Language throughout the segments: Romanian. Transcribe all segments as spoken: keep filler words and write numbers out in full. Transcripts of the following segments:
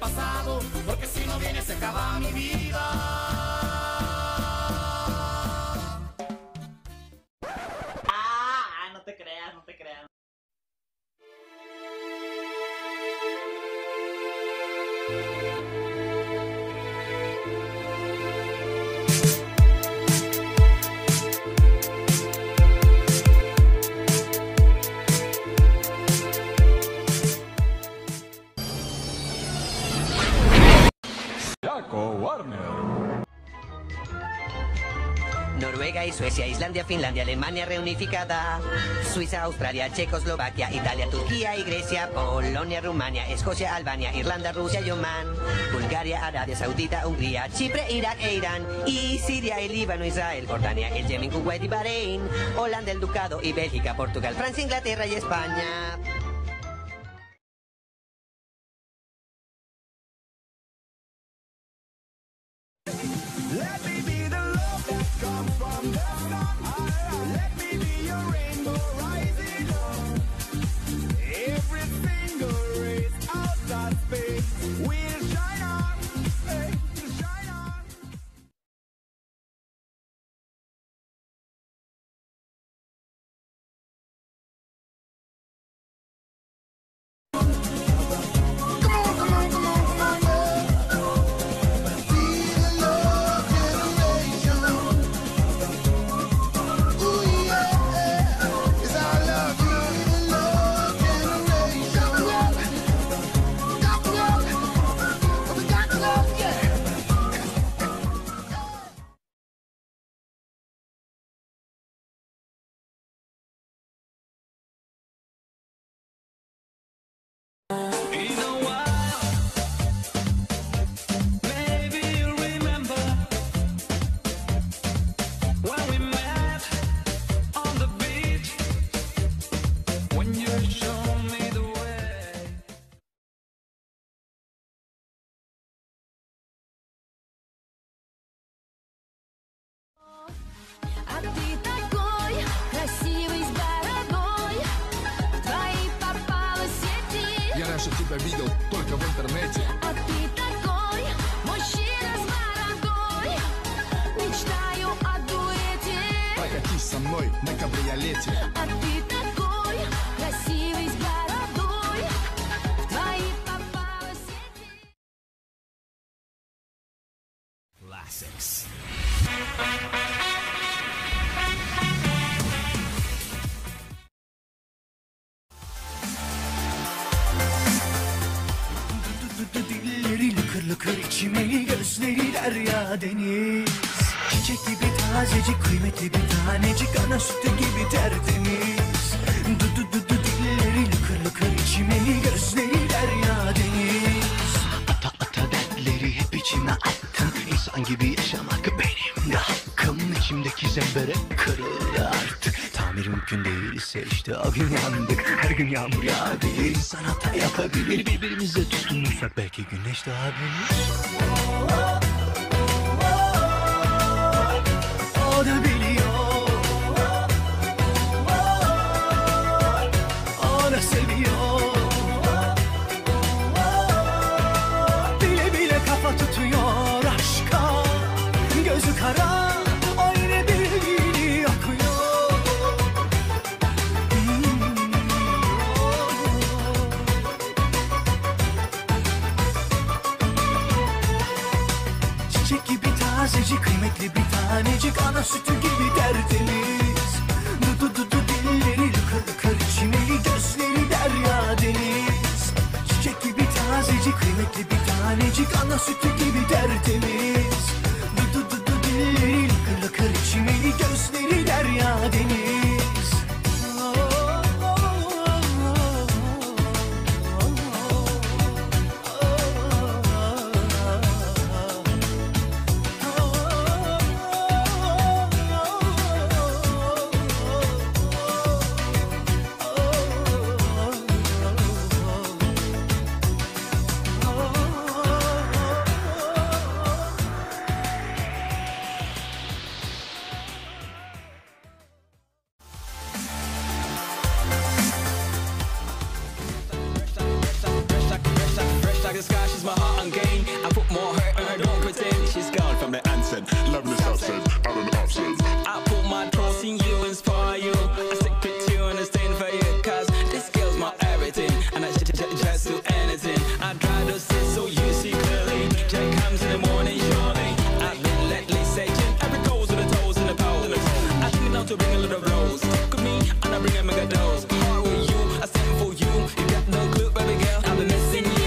pasado, porque si no viene se acaba mi vida. Ah, no te creas, no te creas. Noruega y Suecia, Islandia, Finlandia, Alemania reunificada, Suiza, Australia, Checoslovaquia, Italia, Turquía y Grecia, Polonia, Rumania, Escocia, Albania, Irlanda, Rusia y Omán, Bulgaria, Arabia Saudita, Hungría, Chipre, Irak e Irán, y Siria, y Líbano, Israel, Jordania, el Yemen, Kuwait y Bahrein, Holanda, el Ducado y Bélgica, Portugal, Francia, Inglaterra y España. Let me be the love that comes from the sun. Let me be your rainbow rising up. Every single race out of space will shine on, hey, will shine on. А ты такой красивый с бородой, в твои попала сети. Я раньше тебя видел только в интернете. А ты такой мужчина с бородой, мечтаю о дуэте. Прокатись со мной на кабриолете. А ты такой красивый с бородой, в твои попала сети. Classics. Dilleri lıkır lıkır içimeli, gözleri derya deniz. Çiçek gibi tazecik, kıymetli bir tanecik, ana sütü gibi tertemiz. Du du du du dilleri lıkır lıkır içimeli, gözleri derya deniz. Ata ata dertleri hep içime attım. İnsan gibi yaşamak benim de hakkım. İçimdeki zembere kırıldı artık. Tamir mümkün değilse işte o gün yandık. Her gün yağmur yağabilir, insan hata yapabilir. Birbirimize tutunursak belki güneş doğabilir. O da biliyor, o da seviyor. Bile bile kafa tutuyor aşka. Gözü kara, o yine bildiğini okuyor. Çiçek gibi tazecik, kıymetli bir tanecik, ana sütü gibi tertemiz. Du du du du dilleri lıkır lıkır içimeli, gözleri derya deniz. Çiçek gibi tazecik, kıymetli bir tanecik, ana sütü gibi tertemiz. Du du du du dilleri lıkır lıkır içimeli, gözleri derya deniz. trusting you, inspire you. I stick with you and I stand for you, cause this girl's my everything, and I just do anything. I try to see so you see clearly. Jack comes in the morning, surely. I've been lately searching every toes to the toes and the toes. I think now to bring a little rose. Stick with me and I bring a mega dose. Heart with you, I stand for you. You got no clue, baby girl, I've been missing you.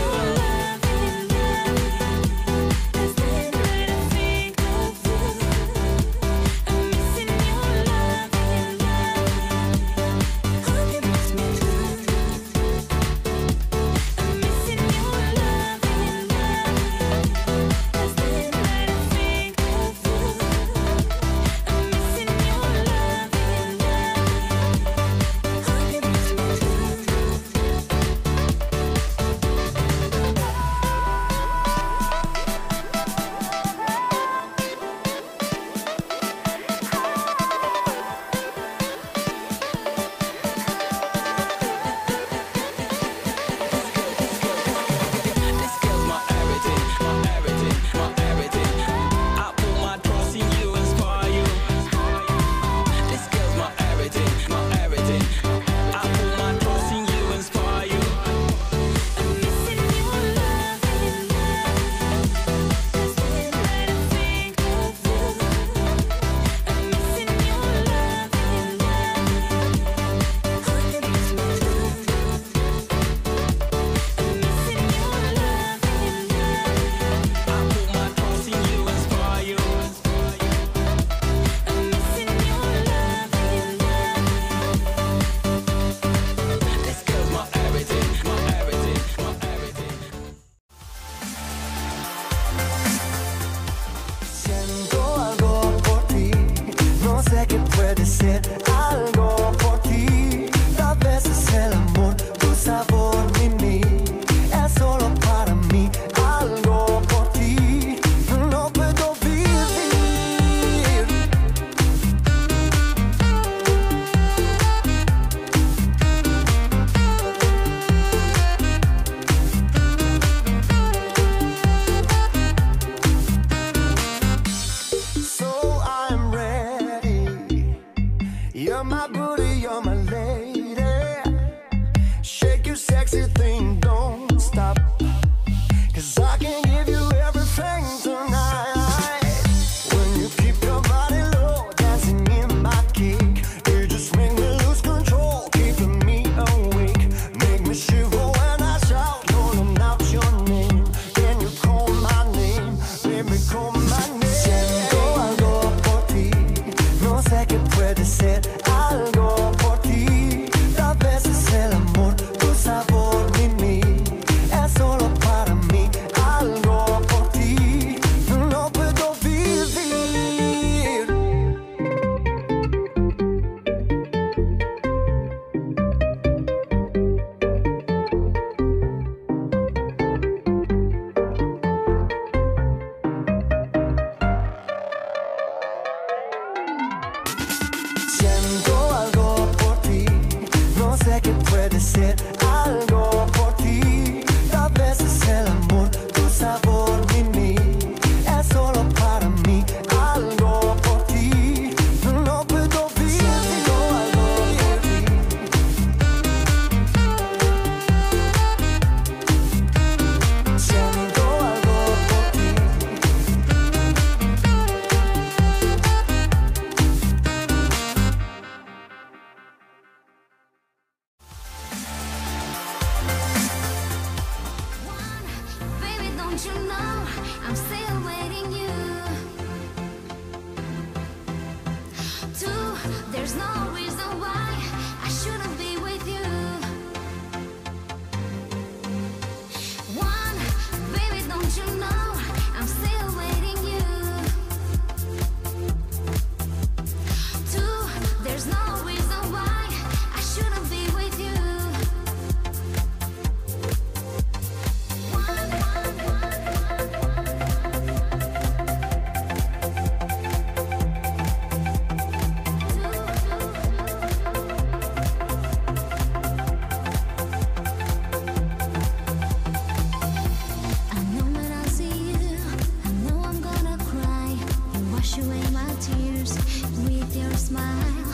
Wash away my tears with your smile.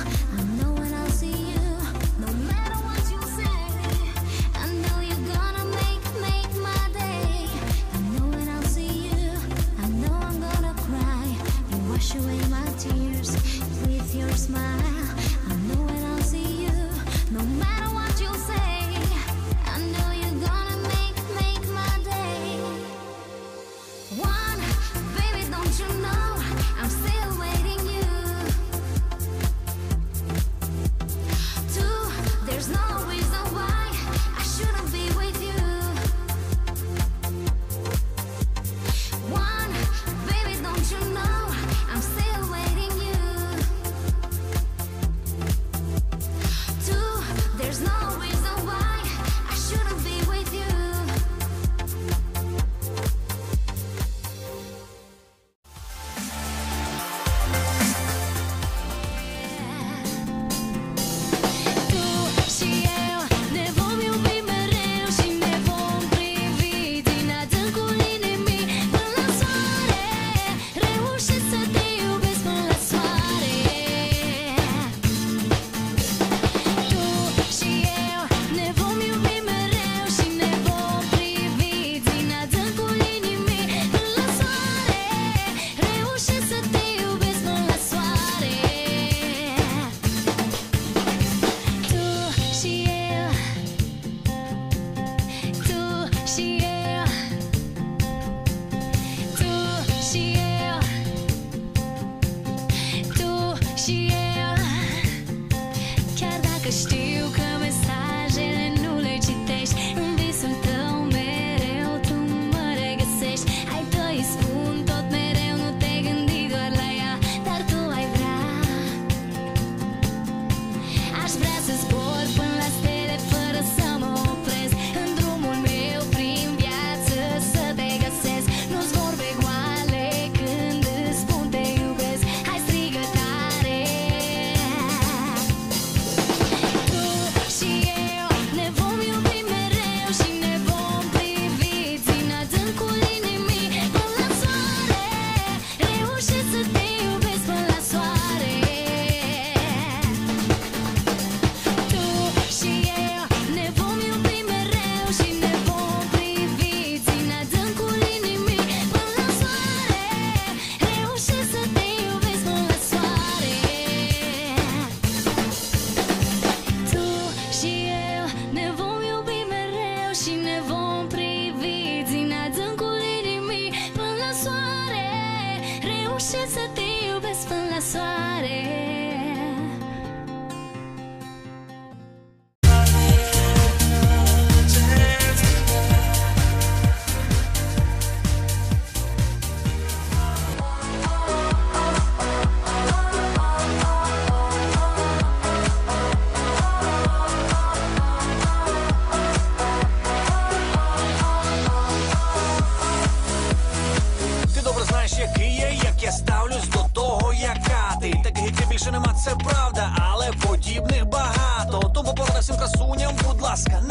smile. I know when I'll see you, no matter what you say. I know you're gonna make, make my day. One, baby, don't you know I'm still waiting you. Two, there's no reason why I shouldn't be with you. One, baby, don't you know I'm still waiting you. Two, there's no reason why I shouldn't be with you. Tu și eu ne vom iubi mereu și ne vom privi din adâncul inimii până la soare. Reușesc să te iubesc până la soare. Tu și eu ne vom iubi mereu și ne vom privi din adâncul inimii până la soare. Reușesc să te iubesc până la soare. Tu și eu, tu și eu, tu și eu, tu și eu. Chiar dacă știu că mesajele nu le citești, în visul tău mereu tu mă regăsești. Ai tăi spun tot mereu, nu te gândi doar la ea, dar tu ai vrea. Aș vrea să zbor până la stele fără să mă opresc. În drumul meu prin viață să te găsesc. Nu-ți vorbe goale când îți spun te iubesc. Hai, strigă tare. Tu și eu ne vom iubi mereu și ne vom privi din adâncul inimii până la soare. Reușesc să te iubesc până la soare. Tu și eu ne vom iubi mereu și ne vom privi din adâncul inimii până la soare. Reușesc să te iubesc până la soare. Tu și eu ne vom iubi mereu și ne vom privi din adâncul inimii până la soare. Reușesc să te iubesc până la soare. Ти добре знаєш, який я, як я ставлюсь до того, яка ти. Таких як ти більше нема, це правда, але подібних багато. Тому порада всім красуням, будь ласка,